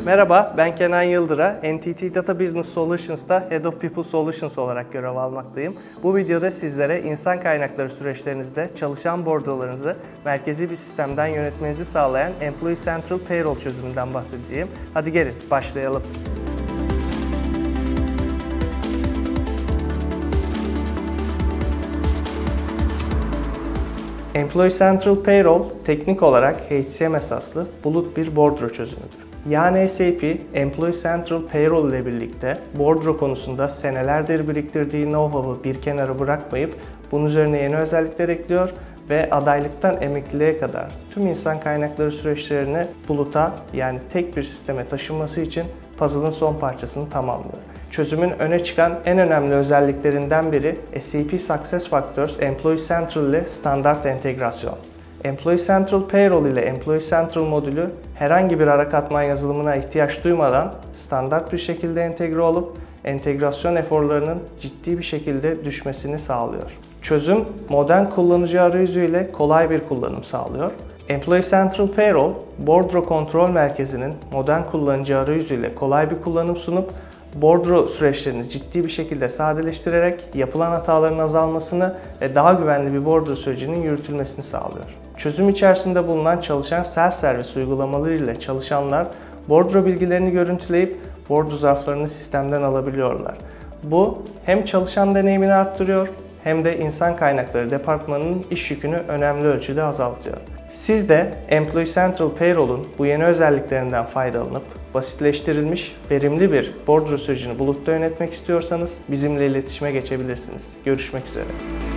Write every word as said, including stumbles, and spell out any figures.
Merhaba, ben Kenan Yıldıra. N T T Data Business Solutions'ta Head of People Solutions olarak görev almaktayım. Bu videoda sizlere insan kaynakları süreçlerinizde çalışan bordrolarınızı merkezi bir sistemden yönetmenizi sağlayan Employee Central Payroll çözümünden bahsedeceğim. Hadi gelin başlayalım. Employee Central Payroll, teknik olarak H C M esaslı bulut bir bordro çözümüdür. Yani S A P, Employee Central Payroll ile birlikte bordro konusunda senelerdir biriktirdiği know-how'u bir kenara bırakmayıp bunun üzerine yeni özellikler ekliyor ve adaylıktan emekliliğe kadar tüm insan kaynakları süreçlerini buluta, yani tek bir sisteme taşınması için puzzle'ın son parçasını tamamlıyor. Çözümün öne çıkan en önemli özelliklerinden biri S A P SuccessFactors Employee Central ile standart entegrasyon. Employee Central Payroll ile Employee Central modülü herhangi bir ara katman yazılımına ihtiyaç duymadan standart bir şekilde entegre olup entegrasyon eforlarının ciddi bir şekilde düşmesini sağlıyor. Çözüm, modern kullanıcı arayüzü ile kolay bir kullanım sağlıyor. Employee Central Payroll, bordro kontrol merkezinin modern kullanıcı arayüzü ile kolay bir kullanım sunup bordro süreçlerini ciddi bir şekilde sadeleştirerek yapılan hataların azalmasını ve daha güvenli bir bordro sürecinin yürütülmesini sağlıyor. Çözüm içerisinde bulunan çalışan self-servis uygulamaları ile çalışanlar bordro bilgilerini görüntüleyip bordro zarflarını sistemden alabiliyorlar. Bu hem çalışan deneyimini arttırıyor hem de insan kaynakları departmanının iş yükünü önemli ölçüde azaltıyor. Siz de Employee Central Payroll'un bu yeni özelliklerinden faydalanıp basitleştirilmiş, verimli bir bordro sürecini bulutta yönetmek istiyorsanız bizimle iletişime geçebilirsiniz. Görüşmek üzere.